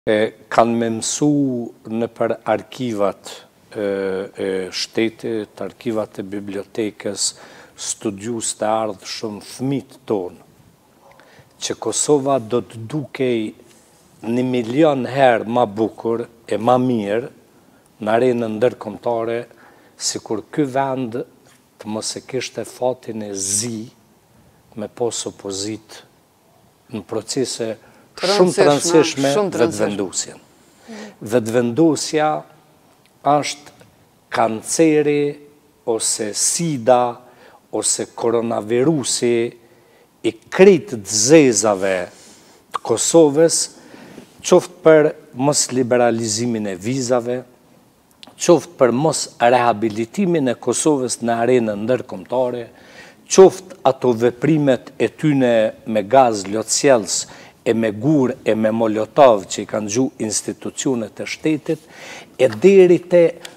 Kanë me mësu në për arkivat e shtetit, arkivat e bibliotekës, studius të ardhë shumë fëmit tonë, që Kosova do të dukej 1.000.000 herë ma bukur e ma mirë në arenën ndërkombëtare, si kur ky vend të mos e kishte fatin e zi me pos opozit në procese shumë të rëndësishme vetëvendosjen. Vetëvendosja është kanceri ose sida ose koronavirusi i krejt të zezave të Kosovës, qoftë për mos liberalizimin e vizave, qoftë për mos rehabilitimin e Kosovës në arenën ndërkombëtare, qoftë ato veprimet e tyne me gaz lotësjellës e me gur e me molotov që i kanë gju institucionet e shtetit, e deri te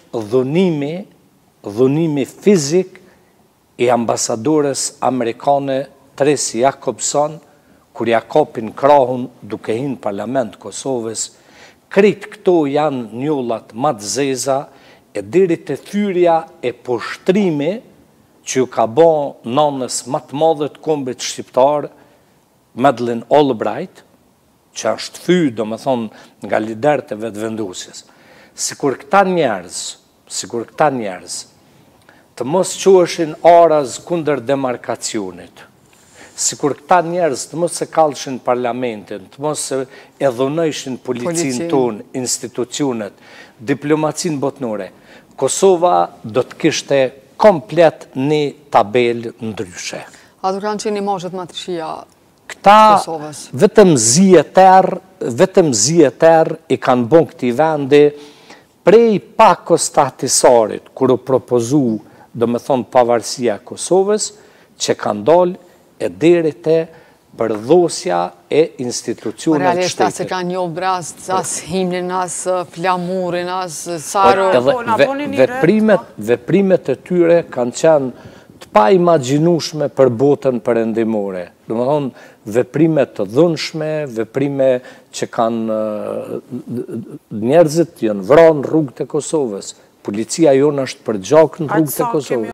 dhunimi fizik i ambasadores amerikane Tracy Jacobson, kur ja kapin krahun duke hinë parlament Kosovës. Krejt këto janë njollat ma të zeza, e deri te thyrja e poshtrimi që ju ka bon nanës ma të madhe të kombit shqiptar, Madeleine Albright, që është thy, do me thonë, nga liderët e vetëvendosjes. Sikur këta njerëz, të mos quheshin araz kundër demarkacionit, sikur këta njerëz të mos se kallshin parlamentin, të mos se e dhunojshin policin tonë, institucionet, diplomacin botnore, Kosova do të kishte komplet një tabel ndryshe. A do kanë qenë imazhet më të këqija Këta vetëm zjeter i kanë bon këti vendi prej pakostatisarit, kër u propozu, do me thonë, pavarësia Kosovës, që kanë dollë e deri te përdhosja e institucionet shtetit. Realisht, asë kanë një obraz, asë himnin, asë flamurin, asë saro. Veprimet e tyre kanë qenë të pa imaginushme për botën perëndimore. Do me thonë, veprimet të dhunshme, veprime që kanë njerëzit janë vranë në rrugët e Kosovës. Policia jonë është përgjakë në rrugët e Kosovës.